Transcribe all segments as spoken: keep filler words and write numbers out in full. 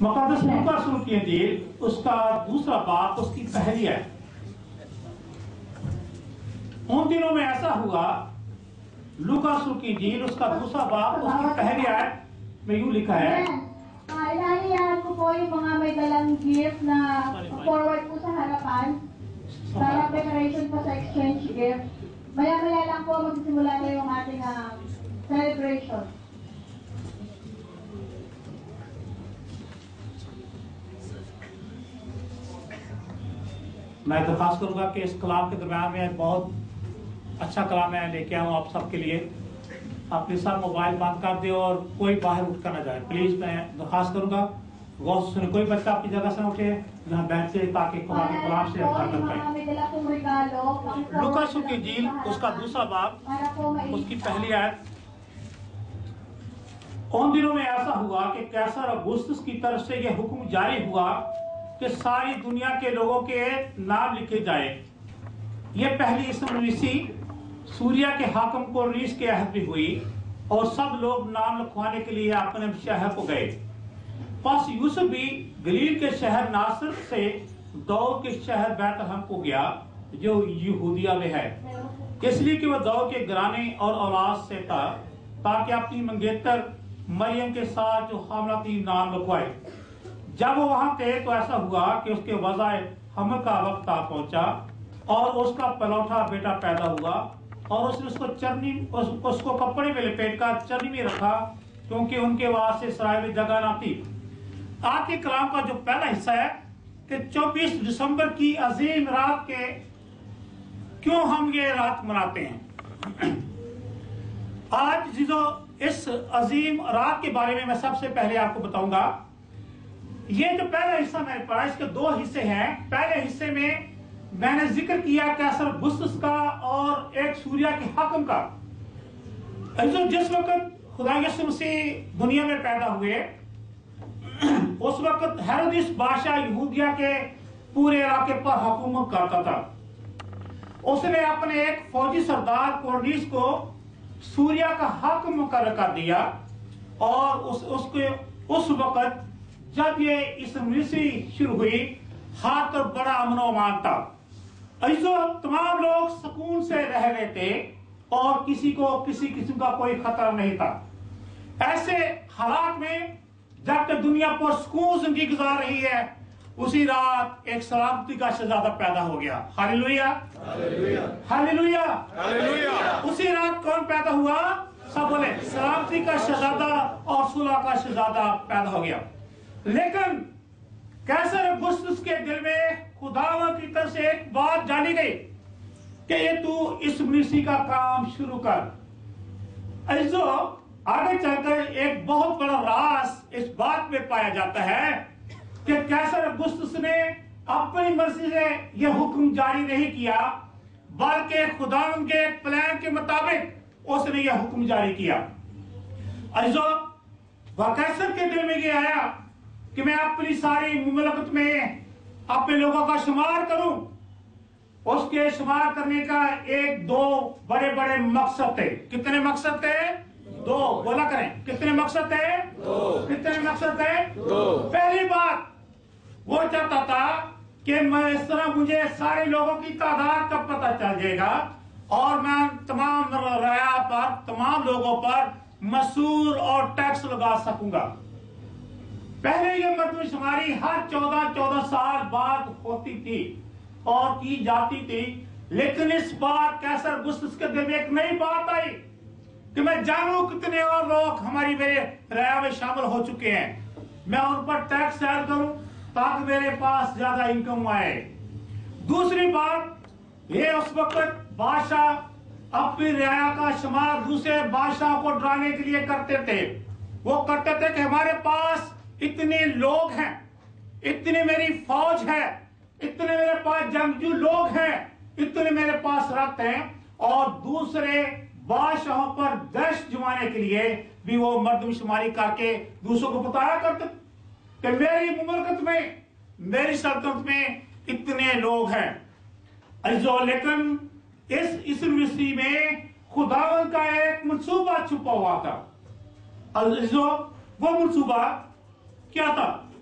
मुक़द्दस लूका रसूल की इंजील उसका दूसरा बाब उसकी पहली है। उन दिनों में ऐसा हुआ, लूका रसूल की इंजील उसका दूसरा बाब उसकी पहली आयत में यूं लिखा है, Inaanihan ko po yung mga may dalang gift na forward po sa harapan para preparation po sa exchange gift. Maya-maya lang po magsisimula na yung ating uh, celebration. मैं दरखास्त करूंगा कि इस कलाम के दरम्यान में बहुत अच्छा कलाम मैं लेके आऊँ आप सबके लिए। अपने सब मोबाइल बंद कर दे और कोई बाहर उठ कर ना जाए प्लीज। मैं दरखास्त करूंगा गौर से सुने, कोई बच्चा अपनी जगह से न उठे जहाँ बैठे ताकि कुरान के कलाम से बरकत पाए। लूका रसूल की इंजील उसका दूसरा बाब उसकी पहली आयत। उन दिनों में ऐसा हुआ कि कैसर औगुस्तुस की तरफ से यह हुक्म जारी हुआ कि सारी दुनिया के लोगों के नाम लिखे जाए। यह पहली इसमनुसी सूर्या के हाकिम को रीस के अहद में हुई और सब लोग नाम लिखवाने के लिए अपने शहर को गए। बस यूसुफ भी गलील के शहर नासर से दौर के शहर बैतलहम को गया जो यहूदिया में है, इसलिए कि वह दौर के घराने और औलाद से था, ताकि अपनी मंगेतर मरियम के साथ जो हामला थी नाम लिखवाए। जब वो वहां थे तो ऐसा हुआ कि उसके वज़ाए हमल का वक्त आ पहुंचा और उसका पलौठा बेटा पैदा हुआ और उसने उसको चरनी उस, उसको कपड़े में लपेट कर चरनी में रखा, क्योंकि उनके वास्ते सराय में जगह ना थी। आज के कलाम का जो पहला हिस्सा है कि चौबीस दिसंबर की अजीम रात के क्यों हम ये रात मनाते हैं। आज जो इस अजीम रात के बारे में मैं सबसे पहले आपको बताऊंगा। ये जो पहला हिस्सा मैंने पढ़ा इसके दो हिस्से हैं। पहले हिस्से में मैंने जिक्र किया कैसर औगुस्तुस का और एक सूर्या के हाकिम का। जिस वक्त खुदा यीशु मसीह दुनिया में पैदा हुए उस वक्त हेरोदिस बादशाह यहूदिया के पूरे इलाके पर हुकूमत करता था। उसने अपने एक फौजी सरदार कोरनीस को सूर्या का हाकिम मुकर्रर कर दिया और उस उसके उस वक्त जब ये इसमनुसी शुरू हुई हाथ तो बड़ा अमन व अमान था। ऐसो तमाम लोग सुकून से रह रहे थे और किसी को किसी किस्म का कोई खतरा नहीं था। ऐसे हालात में जब तक दुनिया पर सुकून जिंदगी गुजार रही है, उसी रात एक सलामती का शहजादा पैदा हो गया। Hallelujah hallelujah hallelujah. उसी रात कौन पैदा हुआ? सब बोले सलामती का शहजादा और सुलह का शहजादा पैदा हो गया। लेकिन कैसर औगुस्तुस के दिल में खुदावा की तरफ से एक बात जानी गई कि ये तू इसमनुसी का काम शुरू कर। ऐसो आगे चलकर एक बहुत बड़ा राज इस बात में पाया जाता है कि कैसर औगुस्तुस ने अपनी मर्जी से यह हुक्म जारी नहीं किया, बल्कि खुदा के प्लान के मुताबिक उसने यह हुक्म जारी किया। ऐसो वह कैसर के दिल में यह आया कि मैं अपनी सारी मुमलकत में अपने लोगों का शुमार करूं। उसके शुमार करने का एक दो बड़े बड़े मकसद थे। कितने मकसद थे? दो। बोला करें, कितने मकसद थे? दो। कितने मकसद थे? दो। पहली बात वो चाहता था कि मैं इस तरह मुझे सारे लोगों की तादाद का पता चल जाएगा और मैं तमाम राया पर तमाम लोगों पर मसूर और टैक्स लगा सकूंगा। पहले यह मर्दमशुमारी हर चौदह चौदह साल बाद होती थी और की जाती थी, लेकिन इस बार कैसर औगुस्तुस के दिल में एक नई बात आई कि मैं जानूं कितने और लोग हमारी मेरे राया में शामिल हो चुके हैं, मैं उन पर टैक्स ऐड करूं ताकि मेरे पास ज्यादा इनकम आए। दूसरी बात, ये उस वक्त बादशाह अपनी राया का शुमार दूसरे बादशाह को डराने के लिए करते थे। वो करते थे कि हमारे पास इतने लोग हैं, इतनी मेरी फौज है, इतने मेरे पास जंगजू लोग हैं, इतने मेरे पास रथ हैं, और दूसरे बादशाहों पर दहशत जमाने के लिए भी वो मर्दमशुमारी करके दूसरों को बताया करते कि मेरी मुमलकत में, मेरी सल्तनत में इतने लोग हैं। ऐसो लेकिन इस इसमनुसी में खुदावंद का एक मंसूबा छुपा हुआ था। ऐसो वो मंसूबा क्या था?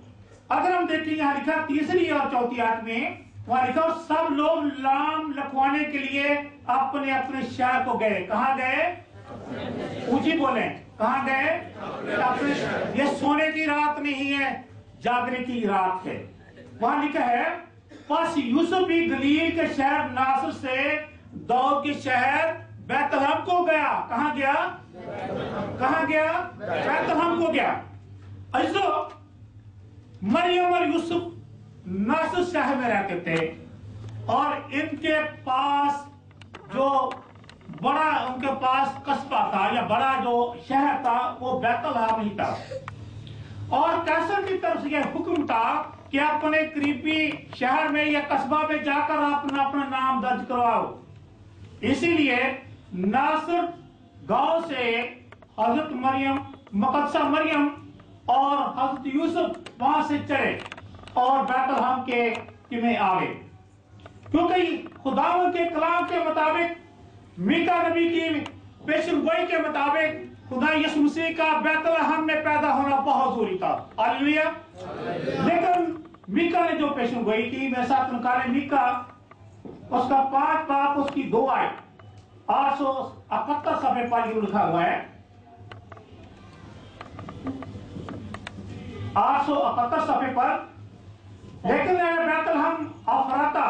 अगर हम देखें यहाँ लिखा तीसरी और चौथी आयत में, वहां लिखा सब लोग नाम लिखवाने के लिए अपने अपने शहर को गए। कहाँ गए? ऊंची बोले, कहाँ गए? अपने। ये सोने की रात नहीं है, जागने की रात है। वहां लिखा है बस यूसुफ भी गलील के शहर नासर से दाऊद के शहर बैतलहम को गया। कहाँ गया? कहाँ गया? बैतलहम को गया। अजो मरियम और यूसुफ नासर शहर में रहते थे और इनके पास जो बड़ा उनके पास कस्बा था या बड़ा जो शहर था वो बैतलहम ही था। और कैसर की तरफ से यह हुक्म था कि अपने करीबी शहर में या कस्बा में जाकर अपना अपना नाम दर्ज करवाओ। इसीलिए नासर गांव से हजरत मरियम मकदसा मरियम और हजरत यूसुफ वहां से चले और बैतलहम के किमे आ गए, क्योंकि खुदावंद के कलाम के मुताबिक, मीका नबी की पेशगोई के मुताबिक खुदा यीशु मसीह का बैतलहम में पैदा होना बहुत जरूरी था। हालेलुया। लेकिन मीका ने जो पेशगोई की, मेरे साथ निकाले मीका उसका पांच बाप उसकी दो आए आठ सौ इकहत्तर सफे पर लिखा हुआ है। आठ सौ इकहत्तर सफे पर, लेकिन बैतलहम अफराता,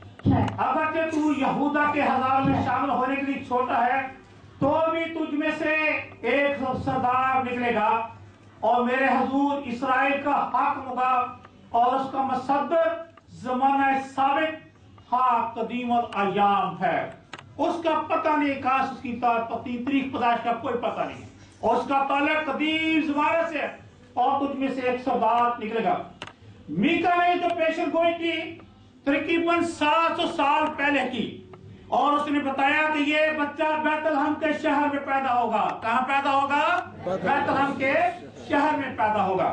अगर तू यहूदा के हजार में शामिल होने के लिए छोटा है तो भी तुझ में से एक सरदार निकलेगा और मेरे हुजूर इस्राएल का हाकिम होगा और उसका मसद्दर जमाना साबिक हाँ कदीम और अयाम है। उसका पता नहीं, काश उसकी तारीख पैदाइश का कोई पता नहीं, और उसका ताल्लुक कदीम जमाने से, और तुझ में से एक सरदार निकलेगा। मीका ने जो पेशन गोई की तकरीबन सात सौ साल पहले की, और उसने बताया कि ये बच्चा बैतलहम के शहर में पैदा होगा। कहां पैदा होगा? बैतलहम के शहर में पैदा होगा।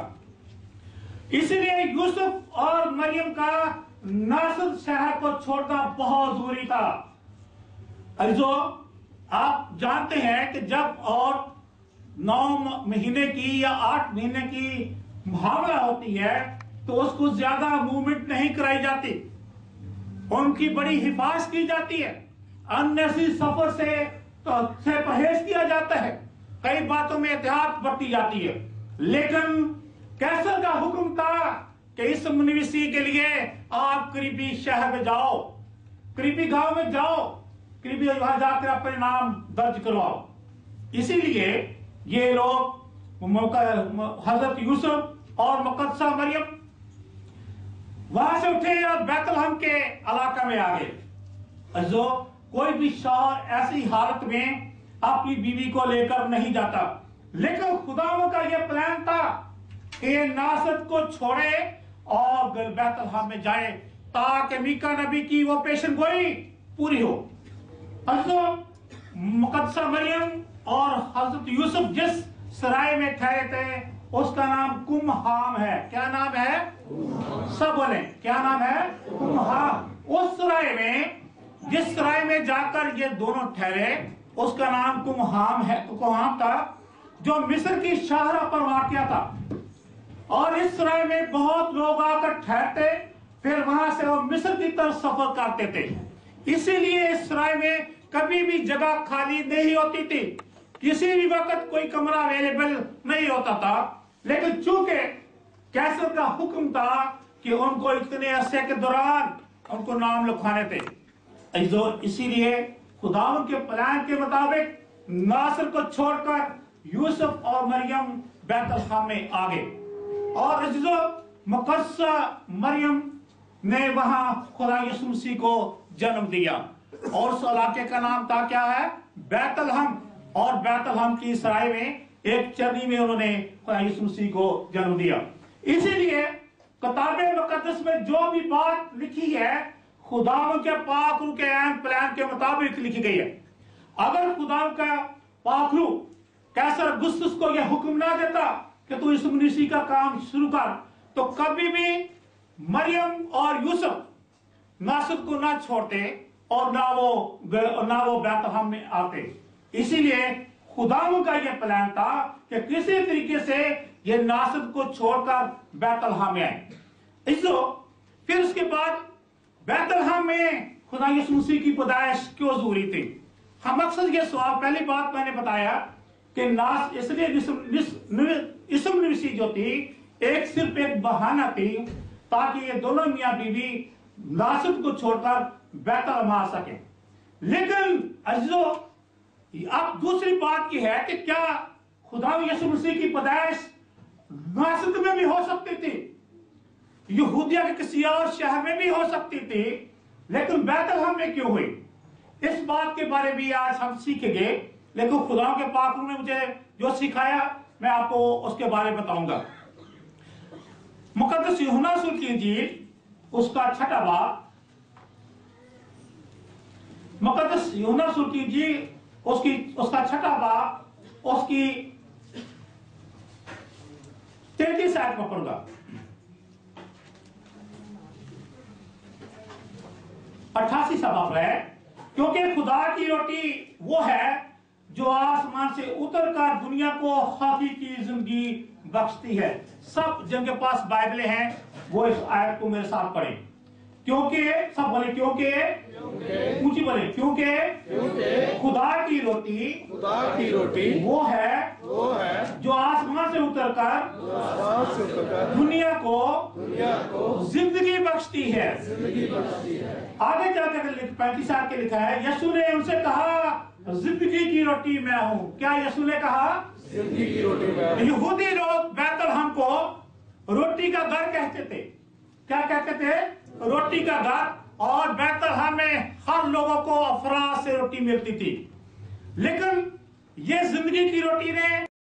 इसलिए यूसुफ और मरियम का नासर शहर को छोड़ना बहुत जरूरी था। जो आप जानते हैं कि जब और नौ महीने की या आठ महीने की हामला होती है तो उसको ज्यादा मूवमेंट नहीं कराई जाती, उनकी बड़ी हिफाजत की जाती है, अननेसेसरी सफर से तो से परहेज किया जाता है, कई बातों में एहतियात बरती जाती है। लेकिन कैसर का हुक्म था कि इस मनुष्य के लिए आप करीबी शहर में जाओ, करीबी गांव में जाओ, करीबी वहां जाकर अपने नाम दर्ज करवाओ। इसीलिए ये लोग हजरत यूसुफ और मकदसा मरियम वहां से उठे और बैतलहम के इलाका में आ गए। जो कोई भी शौहर ऐसी हालत में अपनी बीवी को लेकर नहीं जाता, लेकिन खुदा का यह प्लान था कि नासर को छोड़े और बैतलहम में जाए ताकि मीका नबी की वो पेशन गोई पूरी हो। हजरत मुकद्दसा मरियम और हजरत यूसुफ जिस सराय में ठहरे थे उसका नाम कुमहाम है। क्या नाम है? सब बोले, क्या नाम है? कुमहाम। उस सराय में, जिस सराय में जाकर ये दोनों ठहरे उसका नाम कुमहाम है, कुमहाम था, जो मिस्र की शाहरा पर वाक़या था। और इस सराय में बहुत लोग आकर ठहरते, फिर वहां से वो मिस्र की तरफ सफर करते थे। इसीलिए इस सराय में कभी भी जगह खाली नहीं होती थी, किसी भी वक्त कोई कमरा अवेलेबल नहीं होता था। लेकिन चूंकि कैसर का हुक्म था कि उनको इतने अरसे के दौरान उनको नाम लिखवाने थे, इसीलिए खुदावन के प्लान के मुताबिक नासर को छोड़कर यूसुफ और मरियम बैतलहम में आ गए। और अजीजो मुकद्दसा मरियम ने वहां खुदा यीशु मसीह को जन्म दिया, और उस इलाके का नाम था क्या है? बैतलहम। और बैतलहम की सराय में एक चरनी में उन्होंने खुदा यीशु मसीह को जन्म दिया। इसीलिए किताबे मुकद्दस में जो भी बात लिखी है खुदावन के पाक रूह के ऐन प्लान के मुताबिक लिखी गई है। अगर खुदा का पाक रूह कैसर अगुस्तुस को यह हुक्म ना देता कि तू यीशु मसीह का काम शुरू कर, तो कभी भी मरियम और यूसुफ नासर को ना छोड़ते और ना वो ना वो बैतलहम में आते। इसीलिए खुदावन का यह प्लान था कि किसी तरीके से ये नासरत को छोड़कर बैतलहम में आए। इसो फिर उसके बाद बैतलहम में खुदा यीशु मसीह की पैदाइश क्यों जरूरी थी? हम अक्सर ये सवाल, पहली बात मैंने बताया कि नास इसलिए इसम नवीसी जो थी एक सिर्फ एक बहाना थी ताकि ये दोनों मियां बीवी नासरत को छोड़कर बैतलहम आ सके। लेकिन अजीजों, अब दूसरी बात यह है कि क्या खुदा यीशु मसीह की पैदाइश नासरत में भी हो सकती थी, यहूदिया के किसी और शहर में भी हो सकती थी, लेकिन बैतलहम में क्यों हुई? इस बात के बारे में आज हम सीखेंगे। लेकिन खुदा के पाक ने मुझे जो सिखाया मैं आपको उसके बारे में बताऊंगा। मुकद्दस यूहन्ना रसूल की इंजील उसका छठा बाब, मुकद्दस यूहन्ना रसूल की इंजील उसकी उसका छठा बाब उसकी तैंतीस आयत में पढ़ूंगा। अट्ठासी सबाब है, क्योंकि खुदा की रोटी वो है जो आसमान से उतरकर दुनिया को हकीकी जिंदगी बख्शती है। सब जिनके पास बाइबलें हैं वो इस आयत को मेरे साथ पढ़ें। क्योंकि सब बोले क्योंकि, ऊंची बोले क्योंकि खुदा की रोटी खुदा की रोटी वो है वो है जो आसमान से उतरकर आसमान से उतरकर दुनिया को दुनिया को जिंदगी बख्शती है। जिंदगी बख्शती है। आगे जाकर पैंतीस साल के लिखा है, यीशु ने उनसे कहा जिंदगी की रोटी मैं हूं। क्या यीशु ने कहा? जिंदगी की रोटी मैं हूं। यहूदी लोग बैतलहम को रोटी का घर कहते थे। क्या कहते थे? रोटी का घर। और बैतलहम में हर लोगों को अफराज से रोटी मिलती थी। लेकिन ये जिंदगी की रोटी ने